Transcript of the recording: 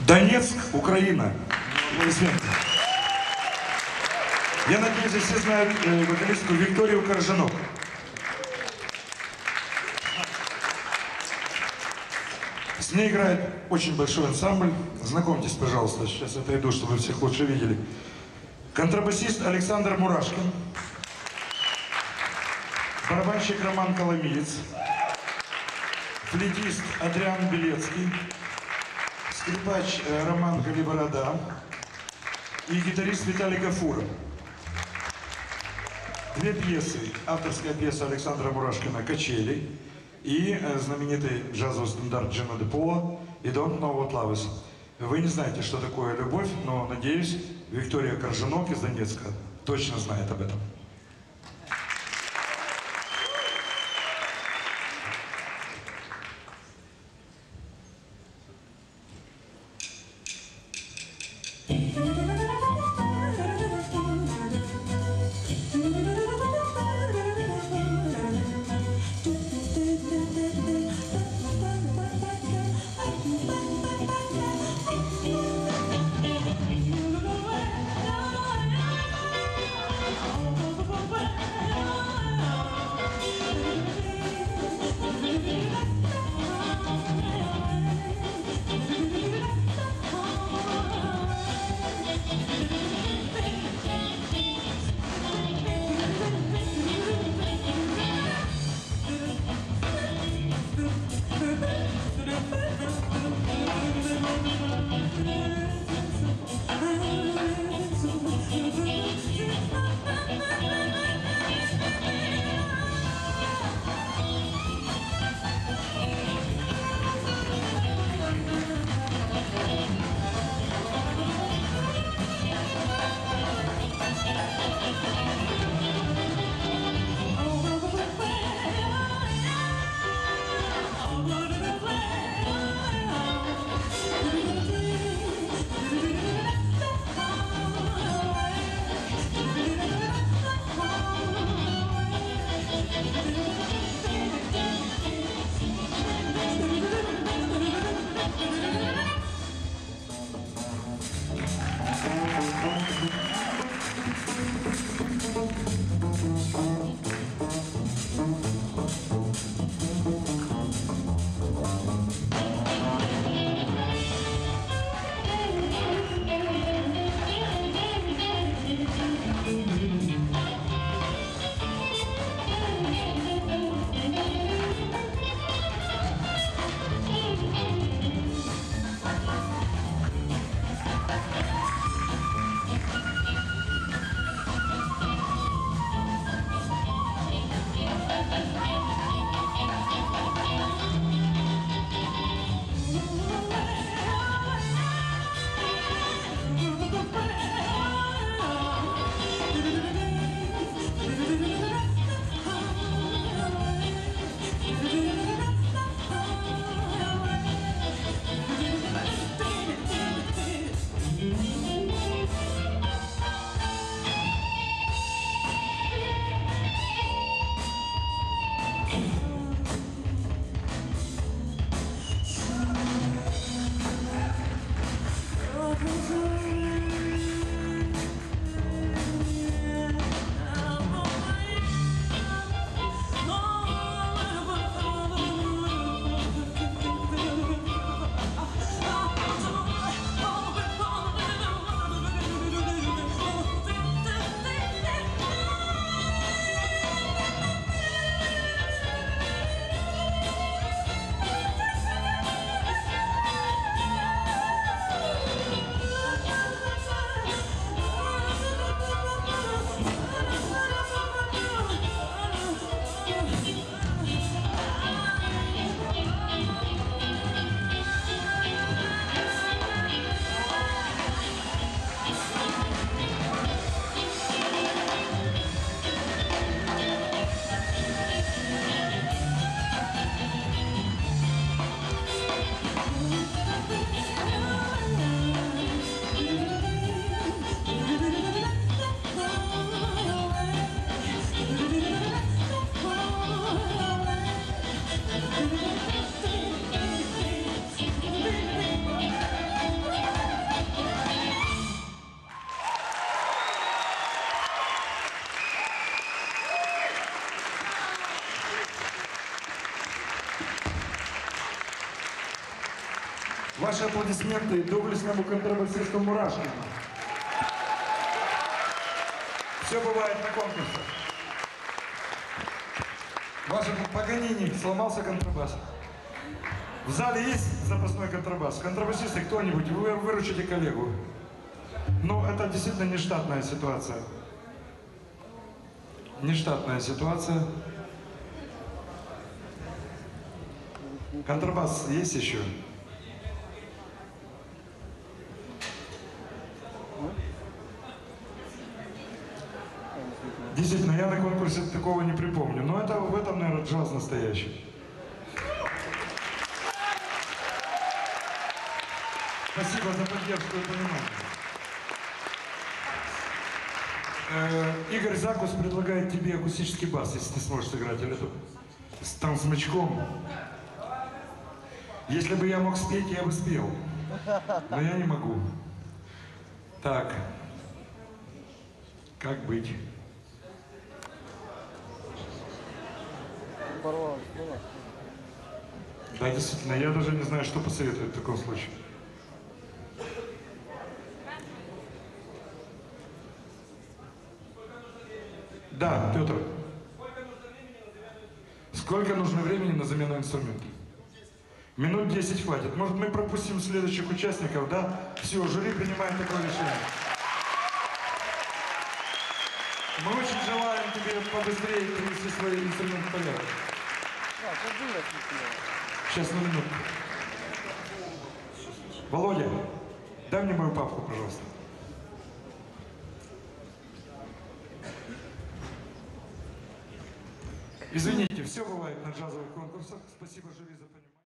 Донецк, Украина. Аплодисменты. Я надеюсь, все знают вокалистку Викторию Коржанок. С ней играет очень большой ансамбль. Знакомьтесь, пожалуйста. Сейчас отойду, чтобы вы всех лучше видели. Контрабасист Александр Мурашкин. Барабанщик Роман Коломиец. Флейтист Адриан Белецкий. Скрипач Роман Галиборода. И гитарист Виталий Гафуров. Две пьесы. Авторская пьеса Александра Мурашкина «Качели» и знаменитый джазовый стандарт Джима де Пола «И Don't Know What Love Is». Вы не знаете, что такое любовь, но, надеюсь, Виктория Коржанок из Донецка точно знает об этом. Ваши аплодисменты доблестному контрабасисту Мурашкину. Все бывает на конкурсах. Ваше Паганини, сломался контрабас. В зале есть запасной контрабас? Контрабасисты, кто-нибудь, вы выручите коллегу. Ну, это действительно нештатная ситуация. Нештатная ситуация. Контрабас есть еще? Действительно, я на конкурсе такого не припомню. Но это в этом, наверное, джаз настоящий. Спасибо за поддержку и понимание. Игорь Закус предлагает тебе акустический бас, если ты сможешь сыграть. Или там смычком. Если бы я мог спеть, я бы спел. Но я не могу. Так. Как быть? Да, действительно, я даже не знаю, что посоветовать в таком случае. Да, Петр. Сколько нужно времени на замену инструмента? Минут 10 хватит. Может, мы пропустим следующих участников, да? Все, жюри принимает такое решение. Мы очень желаем тебе побыстрее привести свой инструмент в порядок. Сейчас, на минутку. Володя, дай мне мою папку, пожалуйста. Извините, все бывает на джазовых конкурсах. Спасибо жюри за